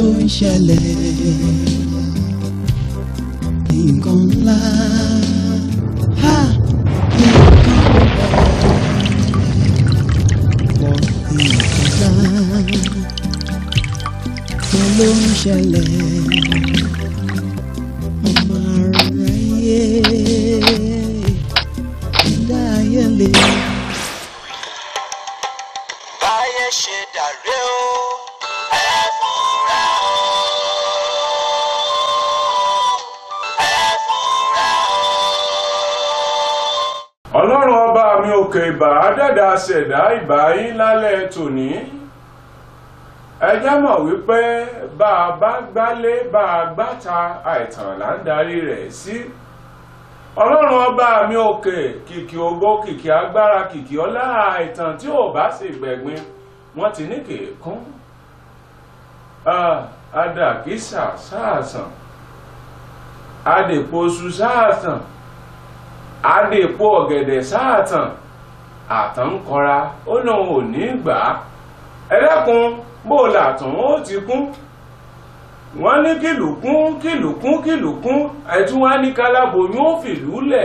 tó ń ṣẹlẹ̀ nǹkan ńlá ha nǹkan pọ̀ nǹkan ńlá kan ló ń ṣẹlẹ̀ ọmọ aráyé ẹ̀dá ayé lè. báyé ṣe dàrú o ẹ fúnra o ẹ fúnra o. ọlọ́run ọba mi òkè ìbà àdẹ́dà ṣẹ̀dá ìbà yín lálẹ́ tòní ẹ jẹ́ mọ̀ wípé bá a bá gbálé bá a gbáta àìtàn là ń darí rẹ̀ sí ọlọ́run ọba mi òkè kìkì ògo kìkì agbára kìkì ọlá àìtàn tí ò bá sì gbẹ̀gbin wọ́n ti ní kèékún adàkísà sáàsàn adèpoṣù sáàsàn adèpo ọ̀gẹ̀dẹ̀ sáàtàn àtànkọra ó lóun ò ní gbà á ẹlẹ́kùn bó làtún ó ti kún wọ́n ní kìlùkún ẹ̀tún wá ní kálábòyún ó fìlú lẹ̀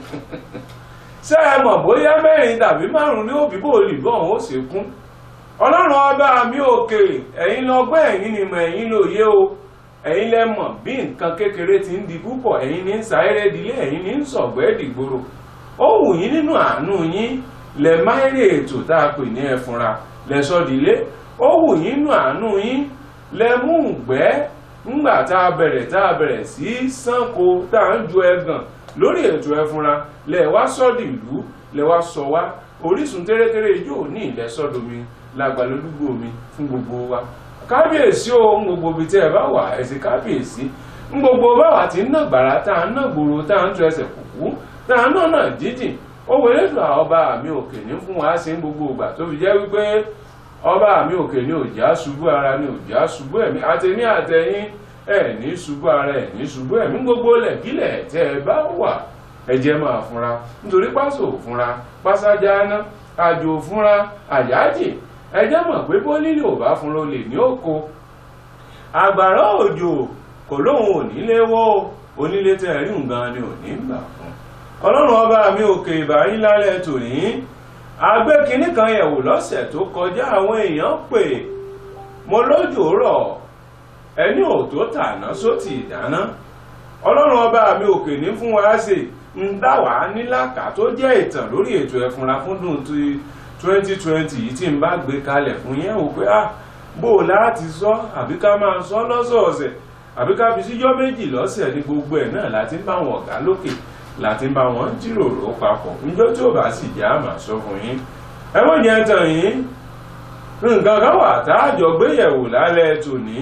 ṣé ẹ mọ̀ bóyá mẹ́rin tàbí márùn-ún ní òbí bò lì bọ́ ó sì kún ọlọ́run ọba mi òkè ẹ̀yin lọ́gbọ́n ẹ̀yin ni mọ̀ ẹ̀yin lóye o ẹ̀yin lẹ mọ̀ bí nǹkan kékeré ti ń di púpọ̀ ẹ̀yin ní ń sáré dilé ẹ̀yin ní ń sọ̀gbẹ́ dìgboro ó wù yín nínú àánú yín lẹ máìrè ètò tá a pè ní ẹfúnra lẹ sọdílé ó wù yín nínú àánú yín lẹ mú ìgbẹ́ ńgbà tá a bẹ̀rẹ̀ sí sánko tá a ń ju ẹgàn lórí ètò ẹfúnra lẹ wá sọ́dì ìlú lẹ wá sọ wá orísun tẹ́rẹ́tẹ́rẹ́ yóò ní ilẹ̀ sọ́domi lágbàlódúgbò mi fún gbogbo wa kábíyèsí o ń gbogbo ibi tí ẹ bá wà ẹ̀sìn kábíyèsí ń gbogbo báwa ti ń ná gbàrà tá a ń ná gbòòrò tá a ń tu ẹsẹ̀ kùkú tá a ń ná náà jíjìn ó wọlé tó ọba mi òkè ní fún wa sí gbogbo ìgbà tó fi jẹ́ wípé ọba mi òkè ní òjá ṣubú ara ní òjá ṣubú ẹ̀mí àtẹ̀mí àtẹ̀yìn ẹ̀ ní ṣubú ara ẹ̀ ní ṣubú ẹ̀mí gbogbo lẹ̀kílẹ̀ tẹ́ ẹ bá wà ẹ jẹ́ máa fúnra nítorí pásò fúnra pásájáná àjò fúnra àjájì ẹ jẹ́ mọ̀ pé bó lílé ò bá fúnra olè ní òkò àgbàrá òjò kò lóhun onílé wó onílé tẹ́ rí nǹkan ni ò ní gbà fún ọlọ́run ọba mi òkè ìbà yín lálẹ́ tòní agbé kinní kan yẹ̀wò lọ́sẹ̀ tó kọjá àwọn èèyàn pè mo lójò rọ̀ ẹni ò tó tàná sóti ìdáná ọlọ́run ọba mi òkè ní fún wa ṣe ń dá wà nílàkà tó jẹ́ ìtàn lórí ètò ẹ̀fúnra fún dùn 2020 yìí tí n bá gbé kalẹ̀ fún yẹn ò pé bó láti sọ àbí ká máa sọ lọ́sọ̀ọ̀sẹ̀ àbí ká fi síjọ́ méjì lọ́sẹ̀ ní gbogbo ẹ̀ náà láti ń bá wọn ọ̀gá lókè láti ń bá wọn jíròrò papọ̀ níjọ́ tí ò bá sì já àmà sọ fún yín ẹ̀wọ̀n yẹn tàn yín nǹkan kan wà tá a jọ gbéyẹ̀wò lálẹ́ tòní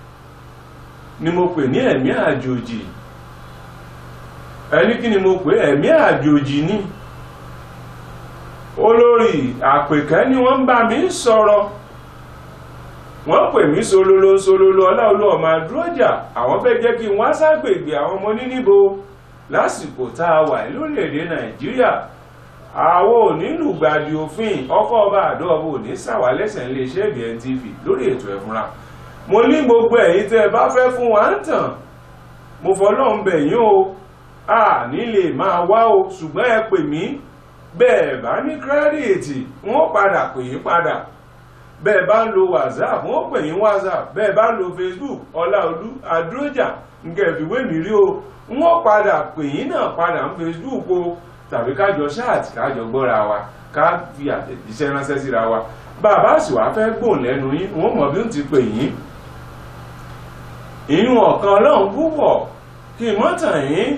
ni mo pè ní ẹ̀mí àjòjì ẹni kí ni mo pè ẹ̀mí àjòjì ní olórí àpèkẹ́ ni wọ́n ń bá mi sọ̀rọ̀ wọ́n pè mí sololo ọláolú ọmọ adúrójà àwọn fẹ́ jẹ́ kí n wá ságbègbè àwọn ọmọ níníbo lásìkò tá a wà lórílẹ̀‐èdè nàìjíríà àwọn onílùgbàdì òfin ọkọ̀ ọba àdó ọba òní sàwà lẹ́sẹ̀ iléeṣẹ́ BNTV lórí ètò ẹ̀fúnra mo ní gbogbo ẹ̀yin tẹ́ ẹ bá fẹ́ fún wa ń tàn mo fọlọ́run bẹ̀ yín o a nílé máa wá o ṣùgbọ́n ẹ pè mí bẹ́ẹ̀ bá ní kírẹ́dìtì wọ́n padà pè yín padà bẹ́ẹ̀ bá ń lo WhatsApp wọ́n pè yín WhatsApp bẹ́ẹ̀ bá ń lo Facebook ọláolú adúrójà nǹkan ìfìwé mi rí o wọ́n padà pè yín náà padà ń Facebook o tàbí kájọ ṣáàtì kájọ gbọ́ra wa ká fi àtẹ̀jíṣẹ́ ránṣẹ́ síra wa bàbá sì wá fẹ́ gbòòn lẹ́nu yín wọ́n mọ̀ bí ó ti pè yín ìyún ọ̀kan ọlọ́run púpọ̀ kí n mọ́ tàn yín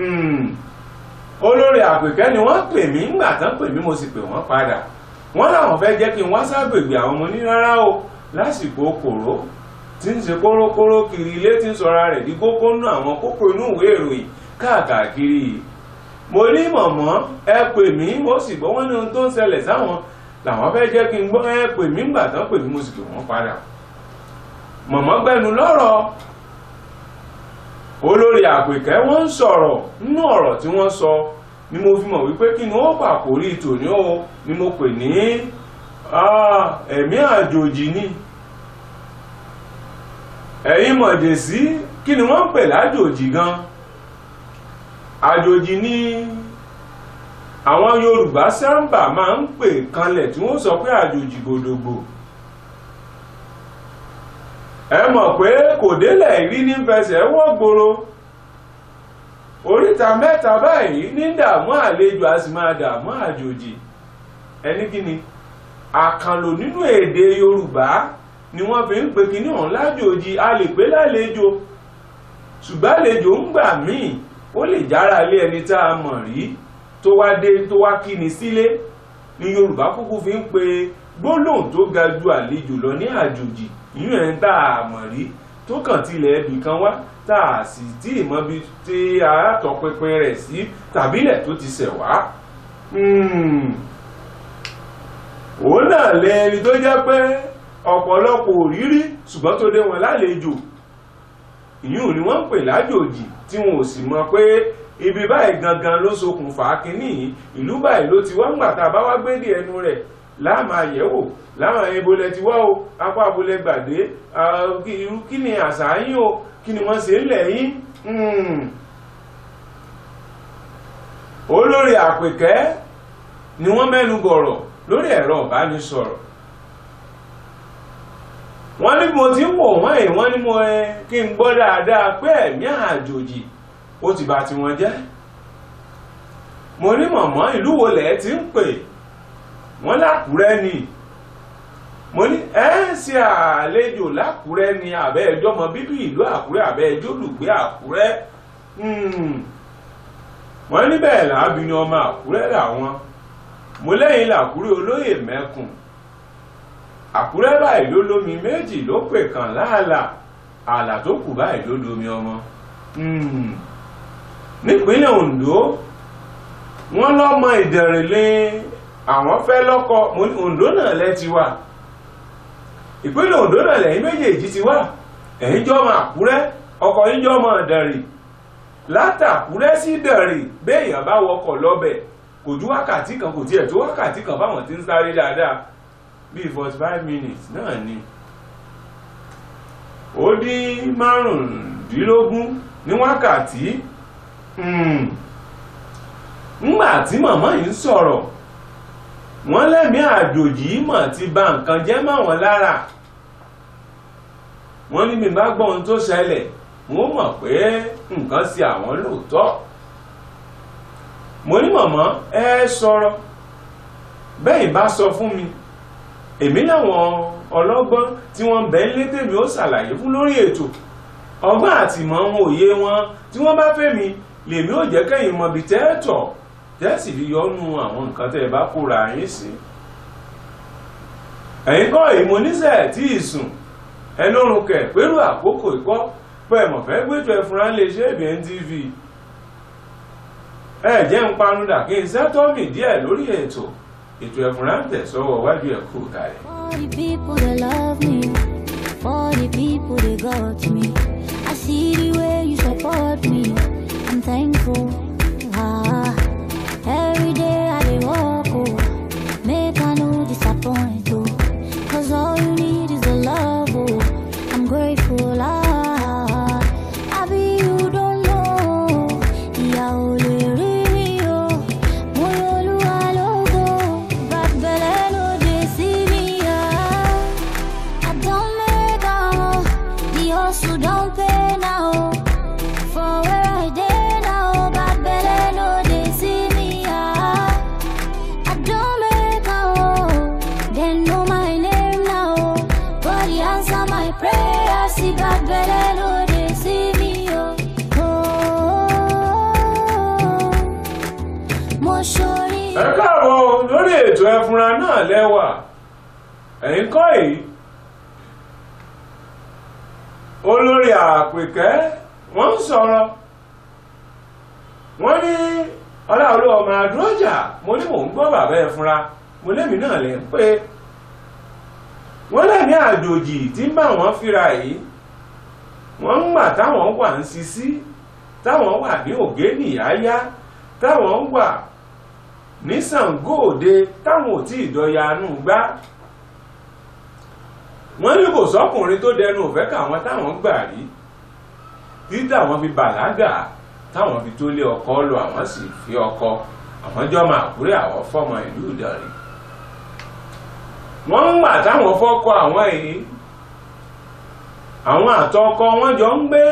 olórí àpèkẹ́ ni wọ́n pè mí ńgbà tán pè mí mo sì pè wọ́n padà wọ́n láwọn fẹ́ jẹ́ kí n wá ságbègbè àwọn ọmọ ní rárá o lásìkò kòró tí ń ṣe kórókóró kiri ilé tí ń sọra rẹ̀ di kókó nú àwọn kókó inú ìwé ìròyìn káàkiri yìí mo ní mọ̀mọ́ ẹ pè mí mo sì gbọ́ wọ́n ní ohun tó ń ṣẹlẹ̀ sáwọn làwọn fẹ́ jẹ́ kí n gbọ́ ẹ pè mí ńgbà tán pè mí mo sì pè wọ́n padà mọ̀mọ́ gbẹnu lọ́rọ̀ olórí àpèkẹ́ wọ́n ń sọ̀rọ̀ nínú ọ̀rọ̀ tí wọ́n sọ ni mo fi mọ̀ wípé kí ni ó pàkórí tòní o ni mo pè ní ẹ̀mí àjòjì ni ẹ̀yin mọ̀jẹ̀sí kí ni wọ́n ń pè lájòjì gan? Àjòjì ni àwọn Yorùbá sábà máa ń pè kanlẹ̀ tí wọ́n sọ pé àjòjì gbòdògbò. Ẹ mọ̀ pé kò délẹ̀ rí ní fẹsẹ̀ wọ́gboro. Oríta mẹ́ta báyìí ní dààmú àlejò a sì máa dààmú àjòjì. Ẹni kí ni? Àkànlò nínú èdè Yorùbá ni wọ́n fi ń pe kíní ọ̀hún lájòjì. A lè pè lálejò, ṣùgbọ́n àlejò ń gbà míì ó lè jára lé ẹni tá a mọ̀ rí tó wá dé tó wá kíni sílé. Ní Yorùbá kúkú fi ń pe gbólóhùn tó ga ju àlejò lọ ní àjòjì. Ìyún ẹ̀ ń tá a mọ̀ rí tó kàn tilẹ̀ ẹbì kan wá tá a sì tí ìmọ̀ bí tí a tọpinpin rẹ̀ sí tàbílẹ̀ tó ti ṣẹ̀ wá. Òun náà lẹ́ni tó jẹ́ pé ọ̀pọ̀lọpọ̀ òrírí ṣùgbọ́n tó dé wọn lálejò. Ìyún ni wọ́n ń pè lájòjì tí wọn ò sì mọ̀ pé ibi báyìí gangan ló ṣokùnfà kínní, ìlú báyìí ló ti wá ń gbà tá a bá wá gbé dé ẹnu rẹ̀ láàmà yẹ̀wò láwọn ibolẹ̀ ti wá o, apá abolẹ̀ gbàdé, kí ni àṣà yín o, kí ni wọ́n ṣe ń lẹ̀ yín. Olórí Àpèkẹ́ ni wọ́n mẹ́nu bọ̀rọ̀ lórí ẹ̀rọ ìbánisọ̀rọ̀. Wọ́n ní mo ti ń wò wọ́n èyí, wọ́n ní mo kí n gbọ́ dáadáa pé ẹ̀mí àjòjì ó ti bà tí wọ́n jẹ́. Mo ní mọ̀mọ́ ìlú wo lẹ̀ ti ń pè? Wọ́n l'Ákúrẹ́ ni. Mo ní ṣe àlejò l'Ákúrẹ́ ni àbẹ́ ẹjọ́ mọ bíbí ìlú Àkúrẹ́ àbẹ́ ẹjọ́ olùgbé Àkúrẹ́. Wọ́n ní bẹ́ẹ̀ làábí ni ọmọ Àkúrẹ́ làwọn. Mo lẹ́yìn l'Àkúrẹ́ olóyè mẹ́kùn. Àkúrẹ́ báyìí ló lómi méjì ló pè kàn láàlà, ààlà tó kù báyìí ló lómi ọmọ. Nípínlẹ̀ Oǹdó wọ́n lọ́mọ Ìdẹ̀rẹ̀lẹ̀ àwọn fẹ́ lọ́kọ. Oǹdó náà lẹ́ ti wà, ìpínlẹ̀ Oǹdó náà lẹ́yìn méjèèjì ti wà. Ẹ̀yin jọ́ ọmọ Àkúrẹ́, ọkọ yín jọ́ ọmọ Ìdẹ̀rẹ̀. Látàkúrẹ́ sí Ìdẹ̀rẹ̀ béèyàn bá wọkọ̀ lọ́bẹ̀ kò ju wákàtí kan, kò tiẹ̀ tó wákàtí kan fáwọn tí ń sáré dáadáa, bíi 45 minutes náà ni. Ó dín márùndínlógún ní wákàtí. Ńgbà tí màmá yìí ń sọ̀rọ̀, wọ́n lẹ́mìí àjòjì mọ̀ ti bà nǹkan jẹ́ mọ́ wọn lára. Wọ́n ní mi bá gbọ́ ohun tó ṣẹlẹ̀ wọ́n mọ̀ pé nǹkan sí àwọn lóòótọ́. Mo ní màmá ẹ sọ̀rọ̀, bẹ́ẹ̀ bá sọ fún mi, èmi láwọn ọlọ́gbọ́n tí wọ́n bẹ̀ ń lé tèmi ó ṣàlàyé fún lórí ètò. Ọgbọ́n àti ìmọ̀ wọn òye wọn tí wọ́n bá fẹ́ mi lèmi ò jẹ́ kẹ́yìn mọ̀ bí tẹ́ẹ̀tọ̀ tẹ́ẹ̀sì fi yọnu àwọn nǹkan tẹ́ ẹ bá kóra yín sí. Ẹ̀yin kọ́ èyí mo níṣẹ́ tí ìsùn ẹlórun kẹ̀ pẹ̀lú àkókò ìkọ́ pẹ̀mọ̀ fẹ́ gbẹ́jọ ẹ̀fúnra lè ṣe ABN TV. Ẹ jẹ́ ń panudà kí n sẹ́tọ́mì díẹ̀ lórí ètò ẹ̀fúnra ń tẹ̀sọ́wọ́ wájú ẹ̀kú kalẹ̀. For the people that love me, for the people that got me, I see the way you support me, I'm thankful. Every day I dey walk, oh, make I no disappoint, oh, 'cause all you need is the love, oh, I'm grateful. I be you don't know, ìyà ò lè rí mi o, mo y'Olúwa lógo, bad belle no dey see me, I don't make am, the hustle don't pay now, for where I dey now, bad belle no dey see me, I don't make am, they know my name now, God he answer my prayer, see bad belle no dey see me, mo ṣorí. Ẹ káàbọ̀ lórí ètò ẹ̀fúnra náà lẹ́wà. Ẹ̀yin kọ́ èyí, Olórí Àpèkẹ́ wọ́n ń sọ̀rọ̀. Wọ́n ní Ọláolú ọmọ Adúrójà, mo ní mò ń gbọ́ bàbá ẹ̀fúnra, mo lémi náà lè ń pé. Wọ́n lẹ́mí àjòjì tí ń bá wọn fíra yìí, wọ́n ń gbà táwọn wà ń Sisi, táwọn wà ní Ògénìyáyá, táwọn wà ní Ṣàngó Òde, táwọn ò tí ìdọ̀yanú gbá. wọ́n ní kò sọ́kùnrin tó dẹnu òfẹ́ káwọn táwọn gbà rí títí àwọn fi bàlágà táwọn fi tó lé ọkọ lọ àwọn sì fi ọkọ àwọn jọ máa kúrẹ́ àwọn fọ́mọ ìlú Ìdànrè. wọ́n ń gbà táwọn fọ́kọ àwọn èyí àwọn àtọkọ wọn jọ ń gbé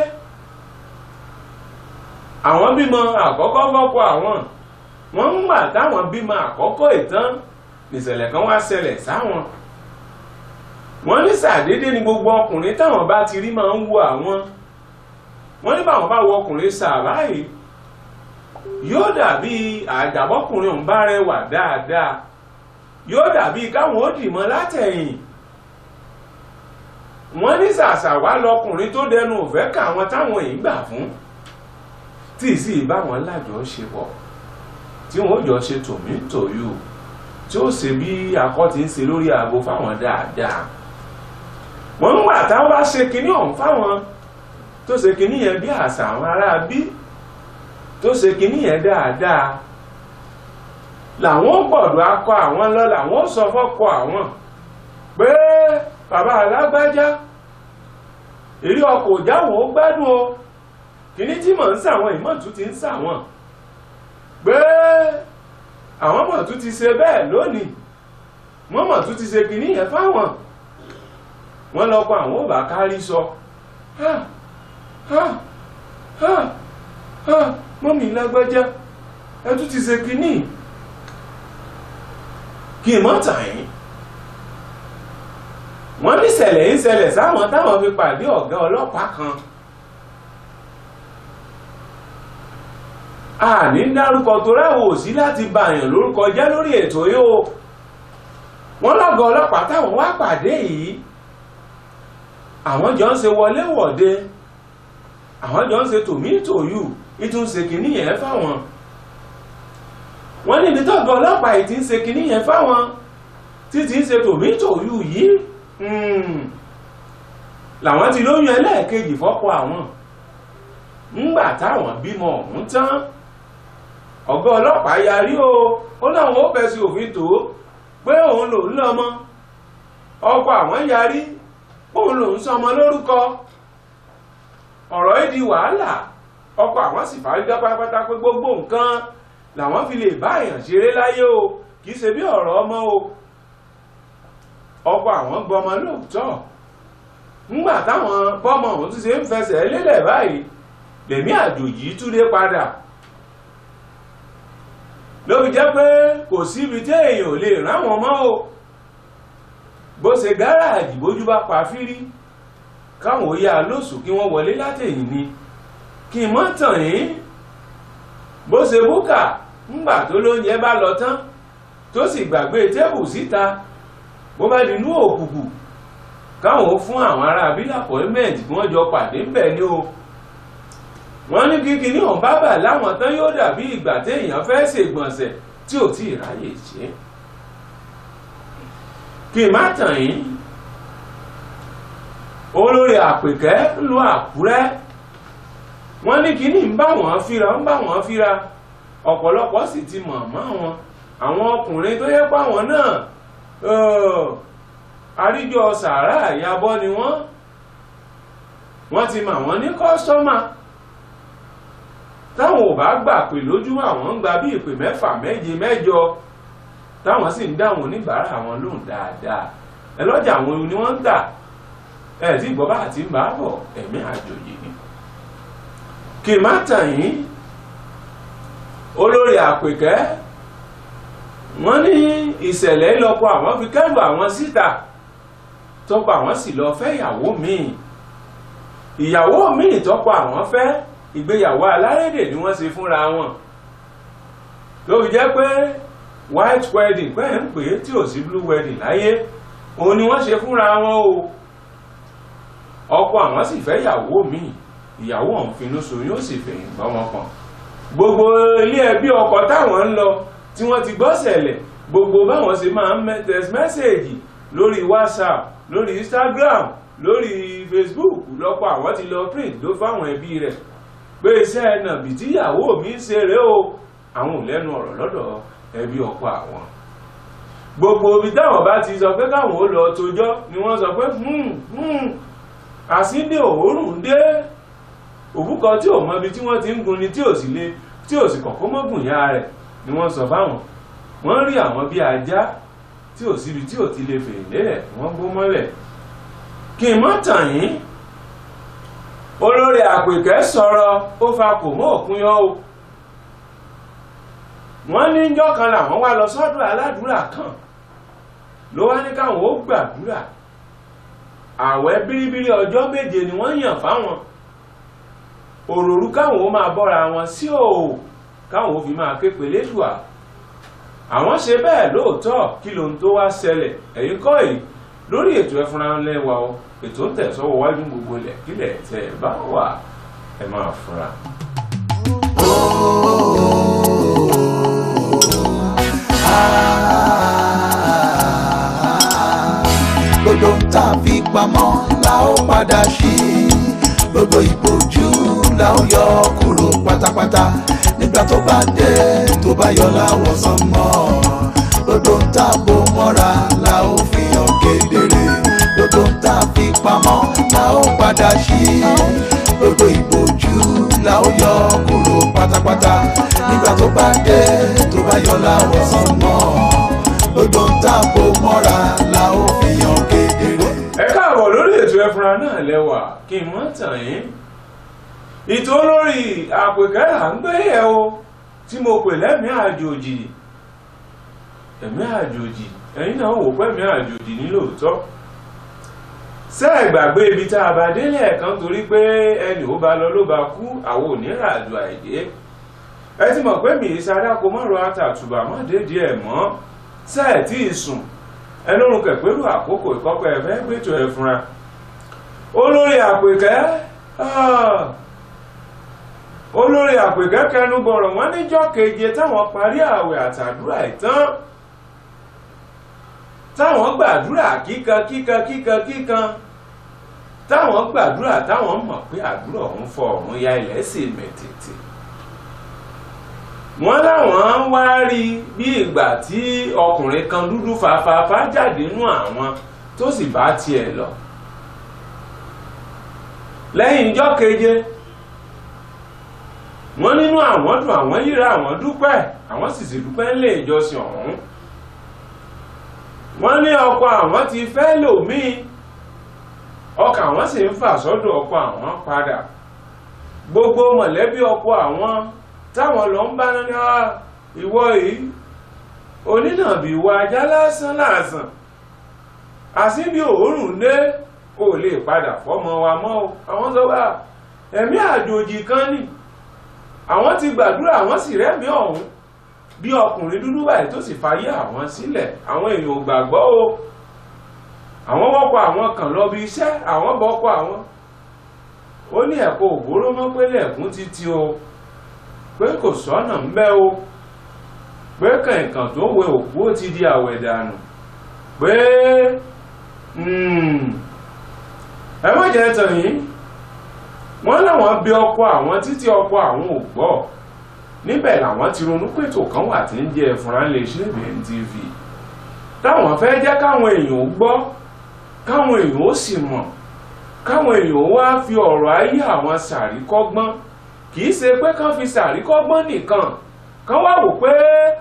àwọn bímọ àkọ́kọ́ fọ́kọ àwọn wọ́n ń gbà táwọn bímọ àkọ́kọ́ ìtàn nìṣẹ̀lẹ̀ kan wá ṣẹlẹ̀ sáwọn. wọ́n ní sàdédé ni gbogbo ọkùnrin táwọn bá ti rí máa ń wo àwọn. wọ́n ní báwọn bá wo ọkùnrin sàbáyé yóò dàbí àjàbọ́kùnrin ọ̀hún bá rẹwà dáadáa yóò dàbí káwọn ó dìmọ́ látẹ̀yìn. wọ́n ní sàṣà wá lọkùnrin tó dẹnu òfẹ́ káwọn táwọn èyí gbà fún tí ì sì báwọn lájọṣepọ̀ tí wọ́n jọ ṣe tòmítòyò tí ó ṣe bí akọ ti ń ṣe lórí aago fáwọn dáadáa. wọ́n ń gbà táwọn bá ṣe kinní ọ̀hún fáwọn tó ṣe kinní yẹn bí àṣà àwọn ará bí tó ṣe kinní yẹn dáadáa làwọn gbọ́dọ̀ akọ àwọn lọ làwọn sọ fọ́kọ àwọn pé bàbá alágbájá èrí ọkọ̀ òjáwò ó gbádùn o kinní tí mò ń ṣàwọn ìmọ̀tún ti ń ṣàwọn pé àwọn mọ̀tún ti ṣe bẹ́ẹ̀ lónìí wọ́n mọ̀tún ti ṣe kinní yẹn fáwọn wọ́n lọ́kọ àwọn ò bá kárí sọ mọ́mí lágbájá ẹ tún ti ṣe kinní kí n mọ́ tàn yín. wọ́n ní ṣẹlẹ̀ ń ṣẹlẹ̀ sáwọn táwọn fi pàdé ọ̀gá ọlọ́pàá kan. a ní dárúkọ tó ráwọ̀ sí láti bàyàn lórúkọ jẹ́ lórí ètò yìí o. wọ́n lọ́gá ọlọ́pàá táwọn wá pàdé yìí àwọn jọ ń ṣe wọléwọ̀de àwọn jọ ń ṣe tòmítòyù ìtún ṣe kìíní yẹn fáwọn. wọ́n níbi tọ́gá ọlọ́pàá yìí ti ń ṣe kìíní yẹn fáwọn títí ń ṣe tòmítòyù yìí làwọn ti lóyún ẹlẹ́ẹ̀kejì fọ́kọ àwọn. ńgbà táwọn bímọ ọ̀hún tán ọ̀gá ọlọ́pàá yarí o ó láwọn ó fẹ̀sùn òfin tó pé òun lòún lọ́mọ. ọkọ àwọn yarí òun lòún sọmọ lórúkọ. ọ̀rọ̀ yìí di wàhálà ọkọ àwọn sì fárígá pátápátá pé gbogbo nǹkan làwọn fi lè bá èèyàn ṣeré láyé o kì í ṣe bí ọ̀rọ̀ ọmọ o. ọkọ àwọn gbọmọ lóòótọ́ ńgbà táwọn bọ́mọ òun ti ṣe ń fẹsẹ̀ lélẹ̀ báyìí lèmi àjòjì túnde padà ló fi jẹ́ pé kò síbi tí èèyàn ò lè ráwọn mọ́ o. bó ṣe gáràjì bójú bá pa fírí káwọn ó yá lóṣù kí wọ́n wọlé látẹ̀yìn ni kí n mọ́ tàn yín. bó ṣe búkà ńgbà tó lóúnjẹ bá lọ tán tó sì gbàgbé tébù síta bó bá dinú òkùnkùn káwọn ó fún àwọn ará abílàpọ̀ mẹ́ẹ̀dì kí wọ́n jọ pàdé ń bẹ̀ ni o. wọ́n ní kíkí ní ọ̀n bábà láwọn tán yóò dàbí ìgbà téèyàn fẹ́ ṣègbọ̀nsẹ̀ tí ò tí ì ráyè ṣe. kí n má tàn yín olórí àpèkẹ́ lu Àkúrẹ́ wọ́n ní kíní ń bá wọn fíra ọ̀pọ̀lọpọ̀ sì ti mọ̀ mọ́ wọn àwọn ọkùnrin tó yẹ páwọn náà àríjọ sàárà ìyàbọ̀ ni wọ́n ti mọ̀ wọ́n ní kọ́sọ́mà táwọn ò bá gbà pé lójú àwọn ń gba bí ìpè 6 7 8 táwọn sì ń dáwọn oníbàárà wọn lóhùn dáadáa ẹlọ́jà àwọn ni wọ́n ń tà ẹ̀ tí ìgbọ́ bá ti ń bá bọ̀ ẹ̀mí àjòyè ni. kì má tàn yín olórí àpèkẹ́ wọ́n ní ìṣẹ̀lẹ̀ ìlọ́kọ àwọn fi kẹ́rù àwọn síta tọ́pọ̀ àwọn sì lọ fẹ́ ìyàwó míì tọ́pọ̀ àwọn fẹ́ ìgbéyàwó alárédè ni wọ́n ṣe fúnra wọn ló fi jẹ́ pé white wedding pẹ́ ń pè é tí ò sí blue wedding láyé òun ni wọ́n ṣe fúnra wọn o. ọkọ àwọn sì fẹ́ ìyàwó míì ìyàwó ọ̀hún finú ṣoyún ó sì fẹ̀yìn gbọ́mọ pọ̀n. gbogbo ilé ẹbí ọkọ táwọn ń lọ tí wọ́n ti gbọ́ ṣẹlẹ̀ gbogbo báwọn ṣe máa ń text message lórí WhatsApp lórí Instagram lórí Facebook lọ́pọ̀ àwọn ti lọ print ló fáwọn ẹbí rẹ̀ pé iṣẹ́ nàbì tíyàwó mi ń ṣeré o àwọn ò lẹ́nu ọ̀rọ̀ lọ́dọ̀ ẹbí ọkọ àwọn. gbogbo ibi táwọn bá ti sọ pé káwọn ó lọ tójọ́ ni wọ́n sọ pé àsíndé òórùn dé òbúkọ tí ò mọ ibi tí wọ́n ti ń gun ni tí ò sì kọ̀kọ́ mọ́gùn yá rẹ̀ ni wọ́n sọ báwọn wọ́n rí àwọn bí ajá tí ò síbi tí ò ti lè fèrè lélẹ̀ wọ́n gbó mọ́lẹ̀ kí n mọ́ tàn yín olórí Àpèkẹ́ sọ̀rọ̀ ó fa kò mọ́ òkun yọ o wọ́n ní jọ́ kan làwọn wá lọ sọ́dọ̀ aládùúrà kan ló wá ní káwọn ó gbàdúrà àwẹ̀ bíríbírí ọjọ́ 7 ni wọ́n yàn fáwọn òròrú káwọn ó máa bọ́ra wọn sí òò káwọn ó fi máa ké pèlé ṣùà àwọn ṣe bẹ́ẹ̀ lóòótọ́ kí lóhun tó wá ṣẹlẹ̀ ẹ̀yin kọ́ yìí lórí ètò ẹfúnra lẹ́wà o ètò ń tẹ̀sọ́wọ́ wájú gbogbo ilẹ̀ kílẹ̀ tẹ̀ bá wà ẹ máa fura. Gbogbo ń tà fi pamọ́ la ó padà ṣí gbogbo ìbòjú la ó yọ kúrò pátápátá nígbà tó bá dé tó bá yọ láwọ̀ sánmọ́ gbogbo ń tà bò mọ́ra la ó fi hàn kedere gbogbo ń tà fi pamọ́ la ó padà ṣí gbogbo ìbòjú la ó yọ kúrò pátápátá nígbà tó bá dé tó bá yọ láwọ̀ sánmọ́ gbogbo ń tà bò mọ́ra la ó fi hàn kedere. ẹ káàbọ̀ lórí ètò ẹfúnra náà lẹ́wà kí n mọ́ tàn yín ìtò olórí Àpèkẹ́ là ń gbé yẹ̀ o tí mo pè lẹ́mìí àjòjì ẹ̀mí àjòjì ẹ̀yin náà wò pé ẹ̀mí àjòjì ní lóòótọ́ ṣé ẹ gbàgbé ibi tá a bá délé ẹ̀kan torí pé ẹni ó bá lọ ló bá kú àwọn onírà àjò àìdé ẹ ti mọ̀ pé mi ìsadáko mọ́rọ̀ àtàtùbà má dédé ẹ̀ mọ́ ṣé ẹ tí ì sùn ẹ lórun kẹ̀pẹ́rù àkókò ìkọ́kọ́ ẹ fẹ́ gbẹ́tò ẹ fúnra olórí Àpèkẹ́ kẹnu bọ̀rọ̀ wọ́n níjọ́ keje táwọn parí ààwẹ̀ àtàdúrà ìtàn táwọn gbàdúrà kíkan táwọn gbàdúrà táwọn mọ̀ pé àdúrà òun fọ ọ̀run ya ilẹ̀ sì mẹ̀tẹ̀tẹ̀ wọ́n láwọn wá rí bí ìgbà tí ọkùnrin kan dúdú fàfàfà jáde nú àwọn tó sì bá tiẹ̀ lọ lẹ́yìn ìjọ́ keje wọ́n nínú àwọn dùn àwọn yíra àwọn dúpẹ́ àwọn sì dúpẹ́ nílé ìjọsìn ọ̀hún wọ́n ní ọkọ àwọn ti fẹ́ lòmíì ọkọ àwọn sì ń fà sọ́dọ̀ ọkọ àwọn padà gbogbo mọ̀lẹ́bí ọkọ àwọn táwọn lọ ń bá ní ìwọ yìí onínàbí ìwà ajá lásán àsìbí òórùn dé kò lè padà fọ́mọ wa mọ́ o àwọn sọ wá ẹ̀mí àjòjì kan ni àwọn ti gbàdúrà àwọn sì rẹ́mí ọ̀hún bí ọkùnrin dúdú báyìí tó sì fayé àwọn sílẹ̀ àwọn èèyàn ò gbàgbọ́ o àwọn wọ́pọ̀ àwọn kan lọ bí iṣẹ́ àwọn bọ́pọ̀ àwọn ó ní ẹ̀kọ́ òbóró mọ́ pé lẹ́ẹ̀kún títí o pé kò sọ́nà ń bẹ́ o pé kẹ̀kàn tó wẹ òkú ó ti di àwẹ̀ dànù pé ẹ má jẹ́ tàn yín wọ́n láwọn bí ọkọ àwọn títí ọkọ àwọn ò gbọ́ níbẹ̀ làwọn ti ronú pètò kan wà tí ń jẹ́ ẹ̀fúnra lè ṣe BNTV táwọn fẹ́ jẹ́ káwọn èèyàn ó gbọ́ káwọn èèyàn ó sì mọ̀ káwọn èèyàn ó wá fi ọ̀rọ̀ ayé àwọn ṣàríkọ́gbọ́n kì í ṣe pé kán fi ṣàríkọ́gbọ́n nìkan kán wá wò pé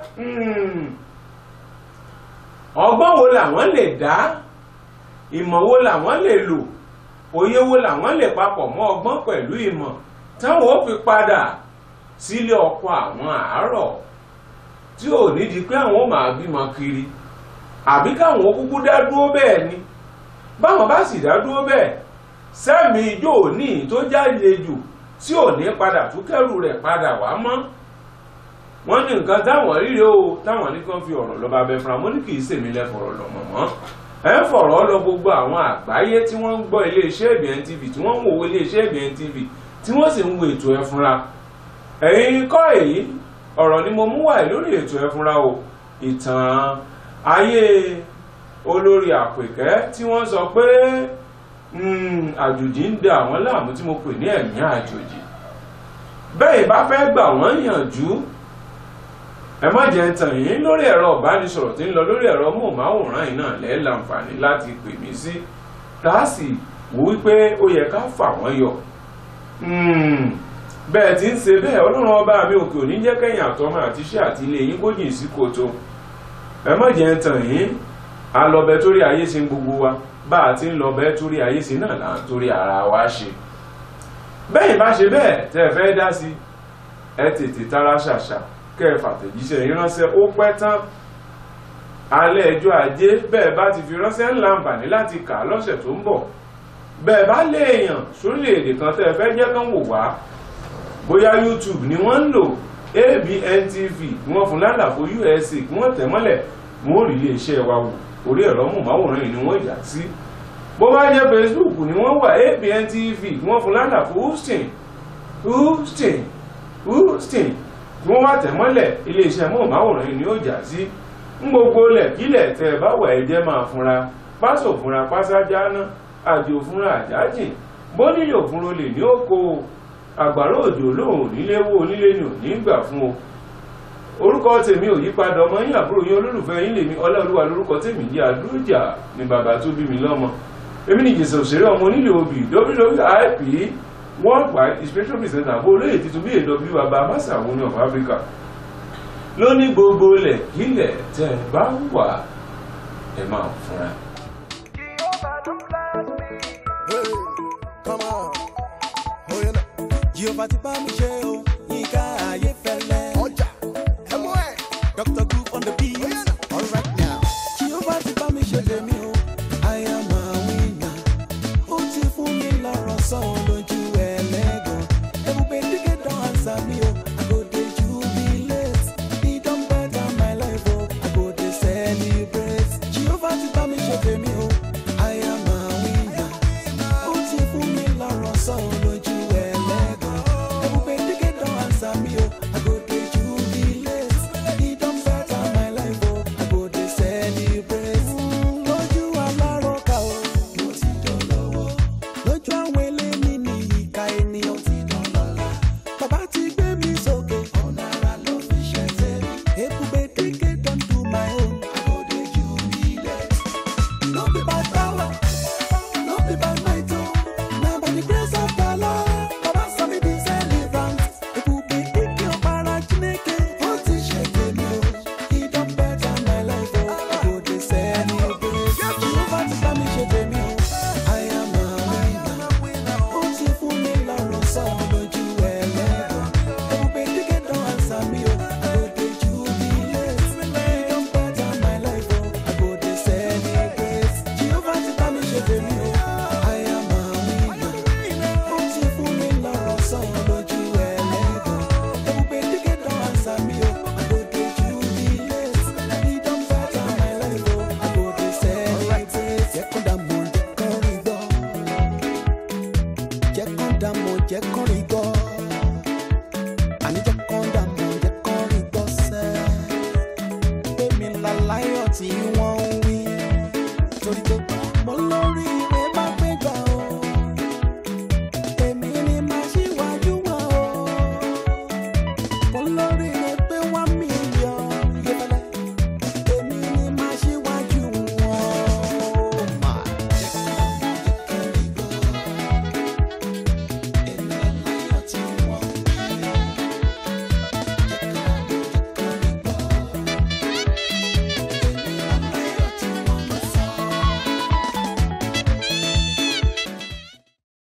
ọgbọ́n wo làwọn lè dá ìmọ̀ wo làwọn lè lò òye wo làwọn lè papọ̀ mọ́ ọgbọ́n pẹ̀lú ìmọ̀ táwọn ó fi padà sílé ọkọ àwọn àárọ̀ tí ò nídìí pé àwọn ó máa bímọ kiri àbí káwọn ó kúkú dá dúró bẹ́ẹ̀ ni báwọn bá sì dá dúró bẹ́ẹ̀ sẹ́mi ijó òní tó jáde jù tí ò ní padà tún kẹ́rù rẹ̀ padà wá mọ́ wọ́n ní nǹkan táwọn ríre o táwọn ní kàn fi ọ̀rọ̀ lọ bá bẹ fúnra mọ́ ní kì í sèmi lẹ́fọ̀rọ̀ lọ mọ̀mọ́ ẹ ń fọ̀rọ̀ lọ gbogbo àwọn àgbáyé tí wọ́n ń gbọ́ iléeṣẹ́ BNTV tí wọ́n ń wò iléeṣẹ́ BNTV tí wọ́n sì ń wo ètò ẹ fúnra ẹ̀yin kọ́ èyí ọ̀rọ̀ ni mo mú wá lórí ètò ẹ fúnra o ìtàn ayé olórí Àpèkẹ́ tí wọ́n sọ pé àjòjì ń da àwọn láàmú tí mo pè ní ẹ̀mí àjòjì bẹ́ẹ̀ bá fẹ́ gbà wọ́n yànjú ẹ má jẹ́ ń tàn yín lórí ẹ̀rọ ìbánisọ̀rọ̀ tí ń lọ lórí ẹ̀rọ móhùnmáwòrán yìí náà lẹ́ẹ̀ láǹfààní láti pè mí sí káàsì wò wípé ó yẹ ká fà wọ́n yọ. bẹ́ẹ̀ tí ń ṣe bẹ́ẹ̀ ọlọ́run ọba mi òkè òní jẹ́ kẹ́yìn àtọmọ àti iṣẹ́ àti ilé yín kó jìn sí kòtò. ẹ má jẹ́ ń tàn yín alọ́bẹ torí ayé ṣe ń gbogbo wa bá a ti ń lọ́bẹ torí ayé ṣe náà là ń torí ara wa ṣe. bẹ́ẹ̀ bá ṣe bẹ́ẹ̀ tẹ́ ẹ fẹ́ dá sí ẹ tètè tara ṣàṣà kẹfà tẹ̀jíṣẹ́ yín ránṣẹ́ ó pẹ́ tán alẹ́ ẹjọ́ ajé bẹ́ẹ̀ bá ti fi ránṣẹ́ ńlá àǹfààní láti kà lọ́sẹ̀ tó ń bọ̀ bẹ́ẹ̀ bá léèyàn sórílẹ̀-èdè kan tẹ́ ẹ fẹ́ jẹ́ kán wò wá bóyá YouTube ni wọ́n ń lò ABN TV kí wọ́n fún lálàfo USA kí wọ́n tẹ̀ mọ́lẹ̀ wọ́n rí iléeṣẹ́ wa wò orí ẹ̀rọ móhùnmáwòrán yìí ni wọ́n yà sí bó bá jẹ́ Facebook ni wọ́n wà ABN TV kí wọ́n fún lálàfo Houston tí wọ́n wá tẹ̀mọ́lẹ̀ iléeṣẹ́ móhùnmáwòrán yìí ni ó jà sí ń gbogbo lẹ̀kílẹ̀ tẹ́ bá wà ẹ̀jẹ̀ máa fúnra pásò fúnra pásájáná àjò fúnra àjájìn bónílé òfúnro lè ní oko àgbàrá òjò lóhùn nílé wó onílé ni ò ní gbà fún o. orúkọ tèmi ò yípadà ọmọ yín àbúrò yín olólùfẹ́ yín lèmi Ọláolúwa lórúkọ tèmi jẹ́ Àdújà ni bàbá tó bí mi lọ́mọ èmi ni Ìjẹ̀ṣà òṣèré ọmọ onílé obì WWIP worldwide inspiration presenter àbó olóyè titun bí èdè bàbá Amáṣàwò ní of Africa lóní gbogbo lẹ̀ kílẹ̀ tẹ́ bá wà ẹ máa fúnra. Come on, oh yeah, Jehovah ti bá mi ṣe o.